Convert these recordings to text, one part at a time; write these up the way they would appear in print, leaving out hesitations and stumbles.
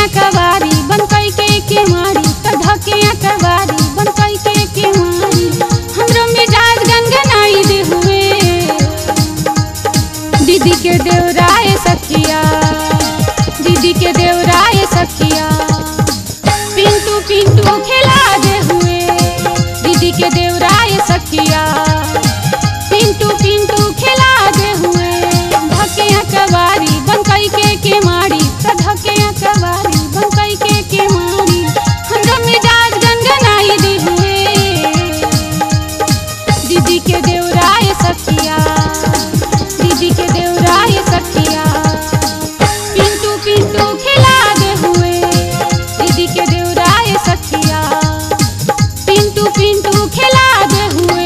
कवारी बन के मारी त धके कवारी बन के मारी हमरो मिजाज गनगनाई दे हुए दीदी के देवराए सखिया दीदी के देवराए सखिया पिंटू पिंटू खिला दे हुए दीदी के देवराए सखिया पिंटू पिंटू खिला दे हुए धके कवारी बन के मारी त धके कवारी बन के मारी हमरो मिजाज गनगनाई दे हुए दीदी के देवराए सखिया दीदी के देवराए सखिया पिंटू पिंटू खिला दे हुए दीदी के देवराए सखिया पिंटू पिंटू खिला दे हुए।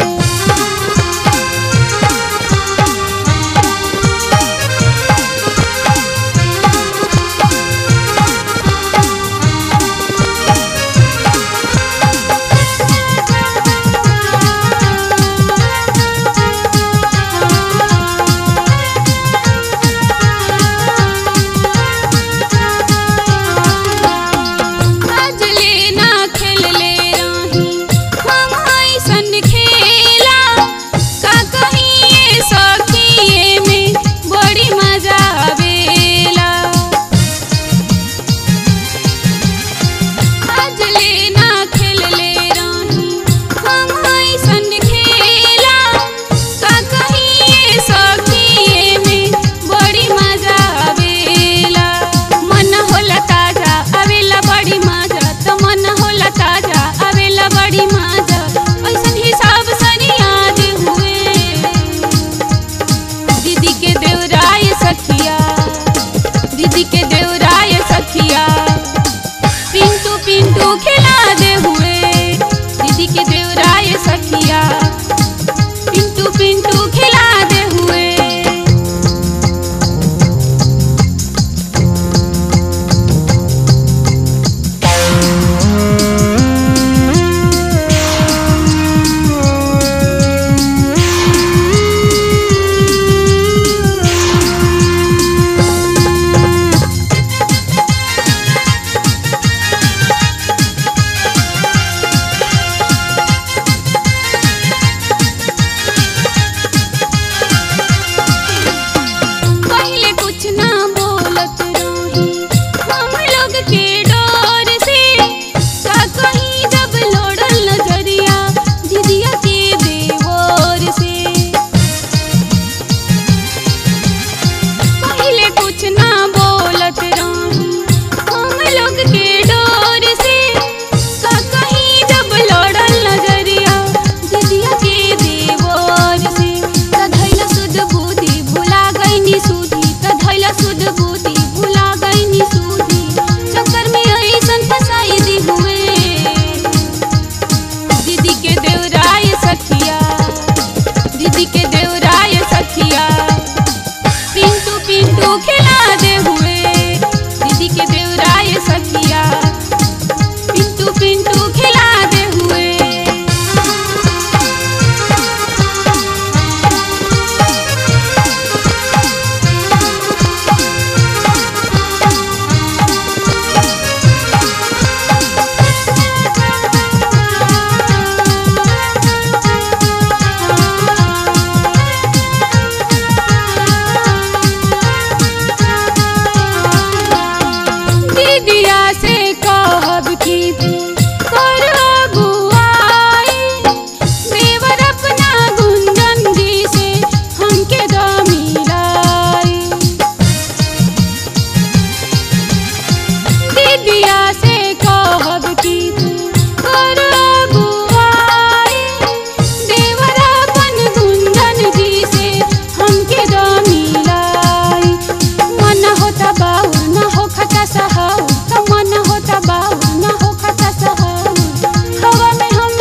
दीदी के देवराए सखिया पिंटू पिंटू खिला दे हुए दीदी के देवराए सखिया पिंटू पिंटू खिला दे हुए।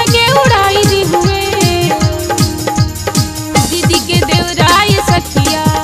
सखिया